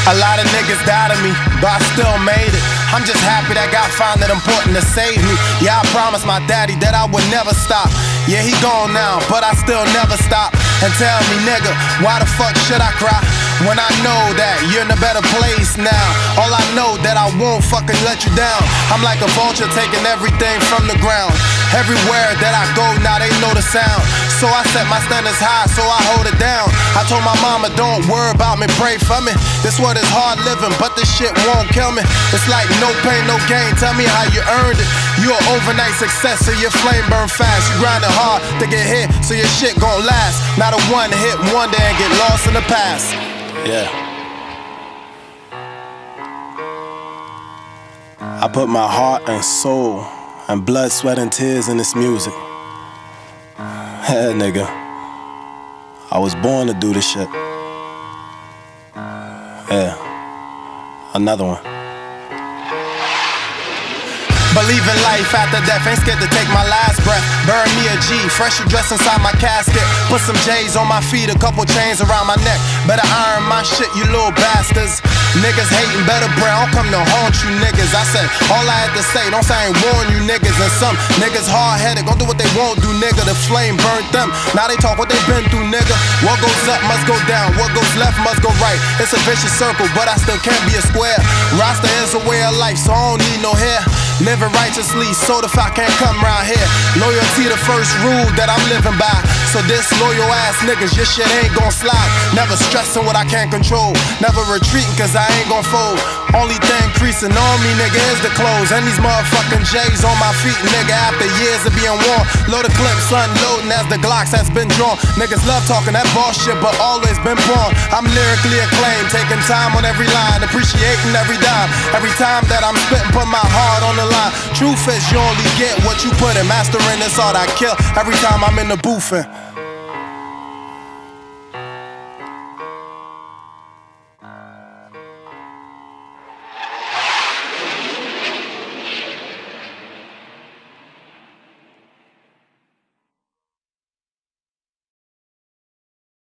A lot of niggas doubted me, but I still made it. I'm just happy that God found it important to save me. Yeah, I promised my daddy that I would never stop. Yeah, he gone now, but I still never stop. And tell me, nigga, why the fuck should I cry? When I know that you're in a better place now. All I know that I won't fucking let you down. I'm like a vulture taking everything from the ground. Everywhere that I go, now they know the sound. So I set my standards high, so I hold it down. I told my mama, don't worry about me, pray for me. This world is hard living, but this shit won't kill me. It's like no pain, no gain, tell me how you earned it. You an overnight success, so your flame burn fast. You grinding hard to get hit, so your shit gon' last. Not a one hit wonder and get lost in the past. Yeah. I put my heart and soul and blood, sweat, and tears in this music. Yeah, nigga. I was born to do this shit. Yeah. Another one. Believe in life after death, ain't scared to take my last breath. Burn me a G, freshly dressed inside my casket. Put some J's on my feet, a couple chains around my neck. Better iron my shit, you little bastards. Niggas hating, better pray, I don't come to haunt you niggas. I said all I had to say, don't say I ain't warn you niggas. And some niggas hard-headed, gon' do what they won't do, nigga. The flame burnt them, now they talk what they been through, nigga. What goes up must go down, what goes left must go right. It's a vicious circle, but I still can't be a square. Rasta is a way of life, so I don't need no hair. Living righteously, so the I can't come round here. Loyalty the first rule that I'm living by. So this loyal ass niggas, your shit ain't gon' slide. Never stressing what I can't control. Never retreating cause I ain't gon' fold. Only thing creasing on me, nigga, is the clothes. And these motherfucking J's on my feet, nigga, after years of being worn. Load the clips unloading as the Glocks has been drawn. Niggas love talking that boss shit, but always been born. I'm lyrically acclaimed, taking time on every line, appreciating every dime. Every time that I'm spitting, put my heart on the line. Truth is you only get what you put in. Mastering this art I kill every time I'm in the booth.